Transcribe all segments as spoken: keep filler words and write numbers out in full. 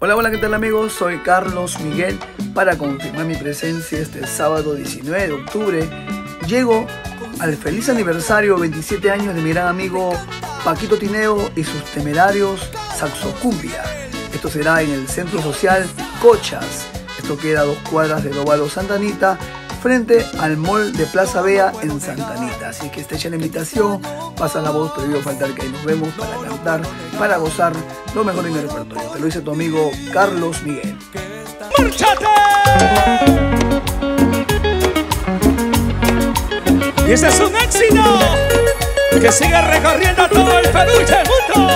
Hola, hola, ¿qué tal amigos? Soy Carlos Miguel para confirmar mi presencia este sábado diecinueve de octubre. Llego al feliz aniversario veintisiete años de mi gran amigo Paquito Tineo y sus temerarios Saxocumbia. Esto será en el Centro Social Cochas. Esto queda a dos cuadras del Óvalo Santa Anita, frente al Mall de Plaza Vea en Santa Anita. Así que está hecha la invitación, pasa la voz, pero iba faltar que ahí nos vemos para cantar, para gozar lo mejor de mi repertorio. Te lo dice tu amigo Carlos Miguel. ¡Márchate! Y ese es un éxito que sigue recorriendo todo el Perú y el mundo.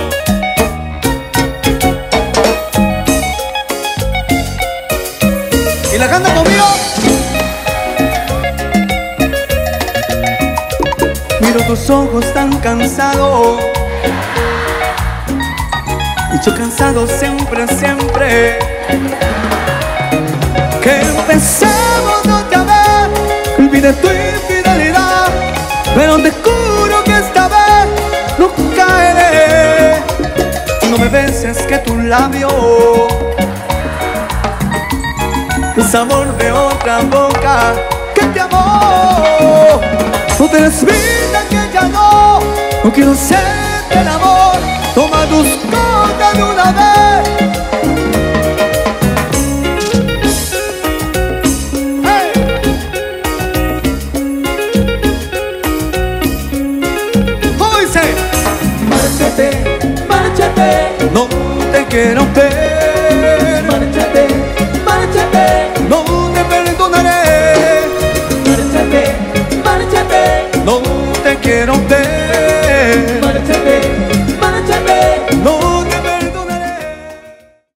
¿Y la canta conmigo? Miro tus ojos tan cansados y yo cansado siempre, siempre. Que empecemos otra vez, olvidé tu infidelidad, pero te juro que esta vez no caeré. No me beses que tu labio, el sabor de otra boca que te amó. No te des vida que ya no, no quiero ser el amor. Toma tus cosas de una vez